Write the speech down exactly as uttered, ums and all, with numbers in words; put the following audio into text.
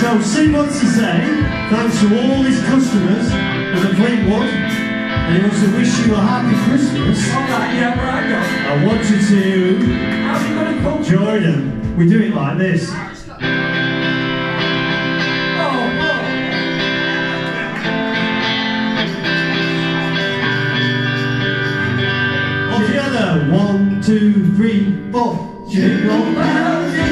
So Sue wants to say thanks to all his customers of the Fleetwood, and he wants to wish you a happy Christmas. Alright, yeah, right, go. I want you to How's it gonna come? join him. We do it like this. All together, one, two, three, four. Jingle bells.